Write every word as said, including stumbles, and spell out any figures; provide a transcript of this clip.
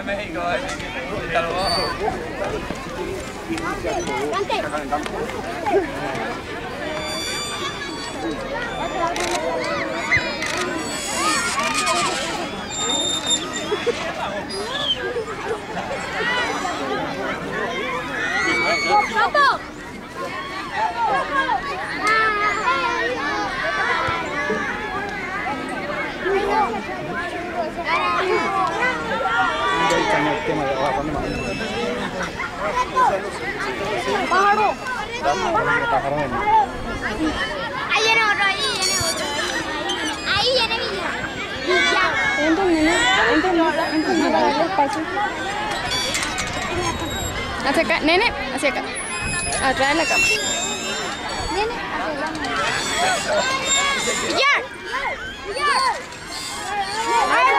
México, salvó. ¡Papo! ¡Pájaro! Ahí viene otro, ahí viene otro. Ahí viene Villa. Villa. Entra, nena. Entra, nena. Entra, nena. Dale espacio. Hacia acá. Nene, hacia acá. Atrás de la cama. Nene, hacia acá. ¡Villar! ¡Villar!